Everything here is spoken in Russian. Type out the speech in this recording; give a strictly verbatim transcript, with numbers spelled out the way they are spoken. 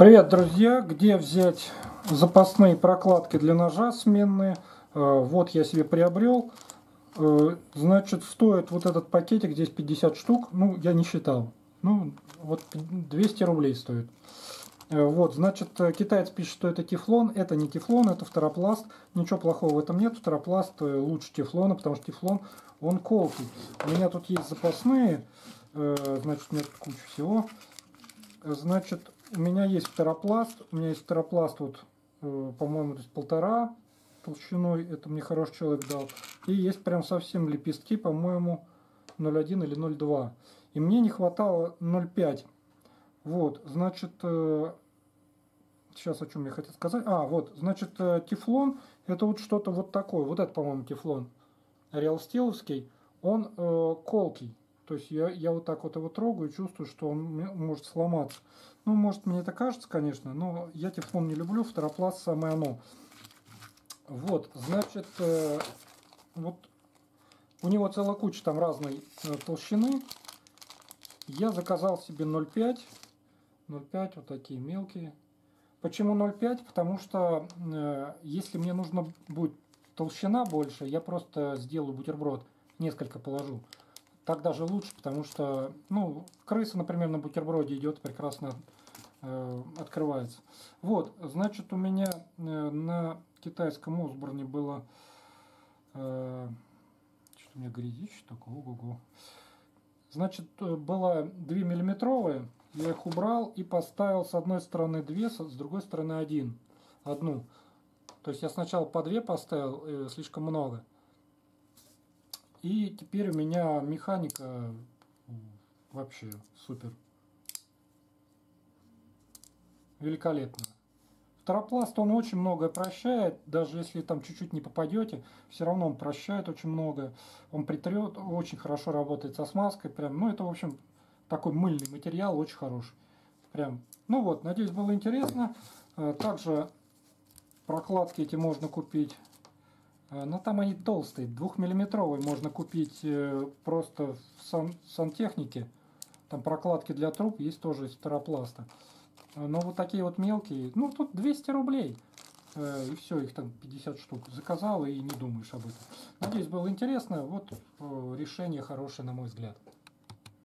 Привет, друзья! Где взять запасные прокладки для ножа сменные? Вот я себе приобрел. Значит, стоит вот этот пакетик, здесь пятьдесят штук, ну, я не считал. Ну, вот двести рублей стоит. Вот, значит, китаец пишет, что это тефлон. Это не тефлон, это фторопласт. Ничего плохого в этом нет. Фторопласт лучше тефлона, потому что тефлон, он колкий. У меня тут есть запасные. Значит, у меня тут куча всего. Значит, у меня есть фторопласт. У меня есть фторопласт, вот, по-моему, полтора толщиной. Это мне хороший человек дал. И есть прям совсем лепестки, по-моему, ноль один или ноль два. И мне не хватало ноль пять. Вот, значит, сейчас о чем я хотел сказать. А, вот, значит, тефлон, это вот что-то вот такое. Вот это, по-моему, тефлон реалстиловский. Он э, колкий. То есть я, я вот так вот его трогаю и чувствую, что он может сломаться. Ну, может, мне это кажется, конечно, но я тефлон не люблю, фторопласт самое оно. Вот, значит, э, вот у него целая куча там разной э, толщины. Я заказал себе ноль пять. ноль пять, вот такие мелкие. Почему ноль пять? Потому что э, если мне нужно будет толщина больше, я просто сделаю бутерброд, несколько положу. Так даже лучше, потому что, ну, крыса, например, на бутерброде идет прекрасно, э, открывается. Вот, значит, у меня э, на китайском Осборне было, э, что-то у меня грязище такое, ого-го. Значит, была две миллиметровые, я их убрал и поставил с одной стороны две, с другой стороны один, одну. То есть я сначала по две поставил, э, слишком много. И теперь у меня механика вообще супер. Великолепно. Фторопласт, он очень многое прощает, даже если там чуть-чуть не попадете, все равно он прощает очень многое. Он притрет, очень хорошо работает со смазкой, прям, ну это в общем такой мыльный материал, очень хороший. Прям, ну вот, надеюсь, было интересно. Также прокладки эти можно купить. Но там они толстые, двухмиллиметровые можно купить просто в сан сантехнике. Там прокладки для труб есть тоже из фторопласта. Но вот такие вот мелкие, ну тут двести рублей. И все, их там пятьдесят штук. Заказал и не думаешь об этом. Надеюсь, было интересно. Вот решение хорошее, на мой взгляд.